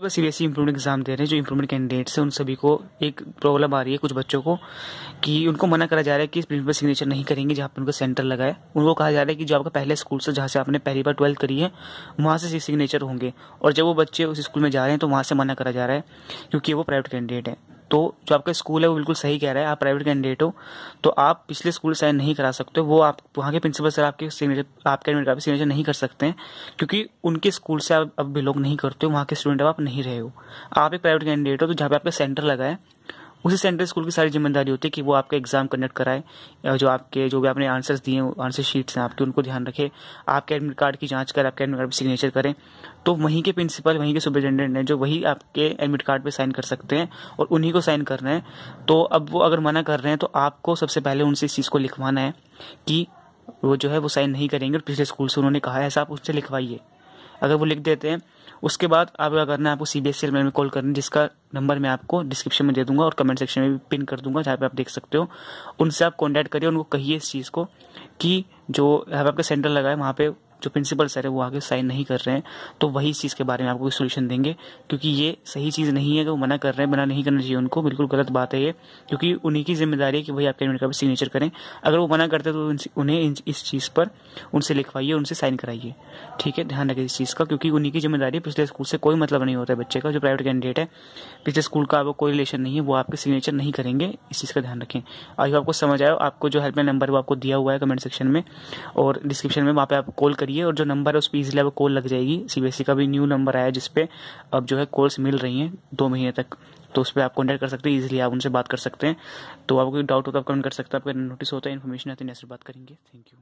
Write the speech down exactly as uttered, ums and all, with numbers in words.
CBSE improvement exam दे रहे हैं, जो इम्प्रूवमेंट कैंडिडेट्स हैं उन सभी को एक प्रॉब्लम आ रही है कुछ बच्चों को कि उनको मना करा जा रहा है कि प्रिंसिपल सिग्नेचर नहीं करेंगे जहाँ पर उनको सेंटर लगा है। उनको कहा जा रहा है कि जो आपका पहले स्कूल से जहाँ से आपने पहली बार ट्वेल्थ करी है वहाँ से सिग्नेचर होंगे, और जब वो बच्चे उस स्कूल में जा रहे हैं तो वहाँ से मना करा जा रहा है क्योंकि वो प्राइवेट कैंडिडेट है। तो जो आपका स्कूल है वो बिल्कुल सही कह रहा है, आप प्राइवेट कैंडिडेट हो तो आप पिछले स्कूल साइन नहीं करा सकते हो। वो आप वहाँ के प्रिंसिपल सर आपके सिग्नेचर आपके एडमिट कार्ड पे सिग्नेचर नहीं कर सकते हैं क्योंकि उनके स्कूल से आप अब बिलोंग नहीं करते हो, वहाँ के स्टूडेंट अब आप नहीं रहे हो। आप एक प्राइवेट कैंडिडेट हो तो जहाँ पे आपका सेंटर लगा है उसी सेंटर स्कूल की सारी जिम्मेदारी होती है कि वो आपका एग्जाम कंडक्ट कराए, जो आपके जो भी आपने आंसर्स दिए आंसर शीट्स हैं आपके उनको ध्यान रखे, आपके एडमिट कार्ड की जांच करें, आपके एडमिट कार्ड पे सिग्नेचर करें। तो वहीं के प्रिंसिपल वहीं के सुपरिटेंडेंट हैं जो वही आपके एडमिट कार्ड पे साइन कर सकते हैं और उन्हीं को साइन करना है। तो अब वो अगर मना कर रहे हैं तो आपको सबसे पहले उनसे इस चीज़ को लिखवाना है कि वो जो है वो साइन नहीं करेंगे और पिछले स्कूल से उन्होंने कहा है, ऐसा आप उससे लिखवाइए। अगर वो लिख देते हैं उसके बाद आप क्या करना है, आपको सीबीएसई में कॉल करना है, जिसका नंबर मैं आपको डिस्क्रिप्शन में दे दूंगा और कमेंट सेक्शन में भी पिन कर दूंगा जहाँ पे आप देख सकते हो। उनसे आप कॉन्टैक्ट करिए, उनको कहिए इस चीज़ को कि जो आपका सेंटर लगा है वहाँ पे जो प्रिंसिपल सर है वो आगे साइन नहीं कर रहे हैं, तो वही इस चीज़ के बारे में आपको सोल्यूशन देंगे क्योंकि ये सही चीज़ नहीं है कि वो मना कर रहे हैं। मना नहीं करना चाहिए उनको, बिल्कुल गलत बात है ये, क्योंकि उन्हीं की जिम्मेदारी है कि वही आपके एडमिट कार्ड पर सिग्नेचर करें। अगर वो मना करते हैं तो उन्हें इस चीज़ पर उनसे लिखवाइए, उनसे साइन कराइए। ठीक है, ध्यान रखिए इस चीज़ का, क्योंकि उन्हीं की जिम्मेदारी है। पिछले स्कूल से कोई मतलब नहीं होता है बच्चे का, जो प्राइवेट कैंडिडेट है पिछले स्कूल का आपको कोई रिलेशन नहीं है, वो आपके सिग्नेचर नहीं करेंगे। इस चीज़ का ध्यान रखें। आई आपको समझ आया। आपको जो हेल्पलाइन नंबर वो आपको दिया हुआ है कमेंट सेक्शन में और डिस्क्रिप्शन में, वहाँ पे आप कॉल करिए और जो नंबर है उस पर इजीली आपको कॉल लग जाएगी। सीबीएसई का भी न्यू नंबर आया जिसपे अब जो है कॉल्स मिल रही हैं दो महीने तक, तो उस पर आप कॉन्टैक्ट कर सकते हैं, इजीली आप उनसे बात कर सकते हैं। तो आपको कोई डाउट हो तो आप कमेंट कर सकते हैं, आपका नोटिस होता है, इन्फॉर्मेशन आती है, नेक्स्ट बात करेंगे। Thank you.